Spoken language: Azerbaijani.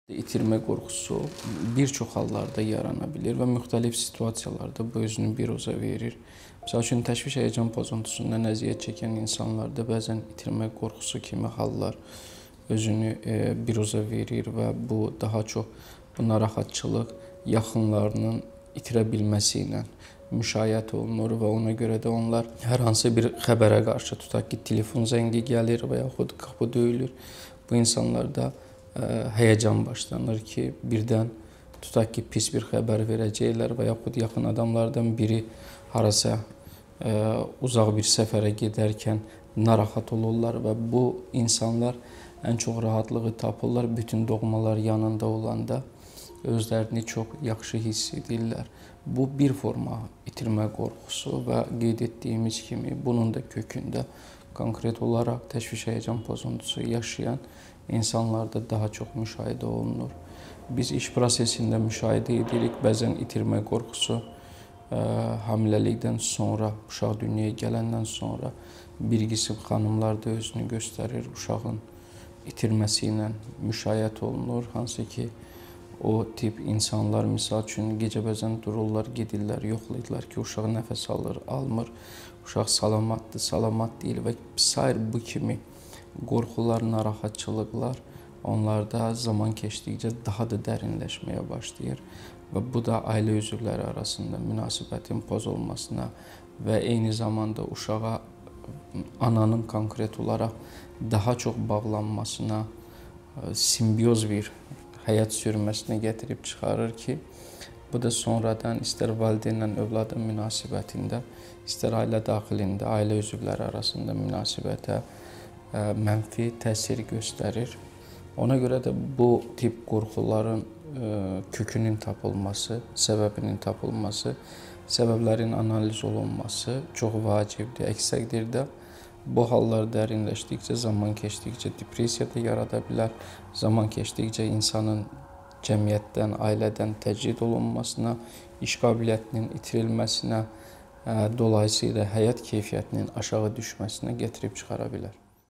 İtirmə qorxusu bir çox hallarda yarana bilir və müxtəlif situasiyalarda bu özünü biroza verir. Məsəl üçün, təşviş həyəcan pozuntusundan əziyyət çəkən insanlarda bəzən itirmə qorxusu kimi hallar özünü biroza verir və bu daha çox bu narahatçılıq yaxınlarının itirə bilməsi ilə müşayiət olunur və ona görə də onlar hər hansı bir xəbərə qarşı, tutaq ki, telefon zəngi gəlir və yaxud qapı döyülür, bu insanlarda həyəcan başlanır ki, birdən tutaq ki, pis bir xəbər verəcəklər və yaxud yaxın adamlardan biri harasa uzaq bir səfərə gedərkən narahat olurlar və bu insanlar ən çox rahatlığı tapırlar bütün doğmalar yanında olanda özlərini çox yaxşı hiss edirlər. Bu bir forma itirmə qorxusu və qeyd etdiyimiz kimi bunun da kökündə konkret olaraq təşviş həyəcan pozuntusu yaşayan insanlarda daha çox müşahidə olunur. Biz iş prosesində müşahidə edirik, bəzən itirmə qorxusu hamiləlikdən sonra, uşaq dünyaya gələndən sonra bir qism xanımlarda özünü göstərir, uşağın itirməsi ilə müşayiət olunur, hansı ki, o tip insanlar misal üçün gecə bəzən dururlar, gedirlər, yoxlayırlar ki, uşaq nəfəs alır, almır, uşaq salamatdır, salamat deyil və sair bu kimi qorxular, narahatçılıqlar onlarda zaman keçdikcə daha da dərinləşməyə başlayır və bu da ailə üzvləri arasında münasibətin pozulmasına və eyni zamanda uşağa ananın konkret olaraq daha çox bağlanmasına, simbioz bir həyat sürməsinə gətirib çıxarır ki, bu da sonradan istər valideynlə övladın münasibətində, istər ailə daxilində, ailə üzvləri arasında münasibətə mənfi təsir göstərir. Ona görə də bu tip qorxuların kökünün tapılması, səbəbinin tapılması, səbəblərin analiz olunması çox vacibdir. Əks təqdirdə bu hallar dərinləşdikcə, zaman keçdikcə depressiya da yarada bilər. Zaman keçdikcə insanın cəmiyyətdən, ailədən təcrid olunmasına, iş qabiliyyətinin itirilməsinə, dolayısıyla həyat keyfiyyətinin aşağı düşməsinə gətirib çıxara bilər.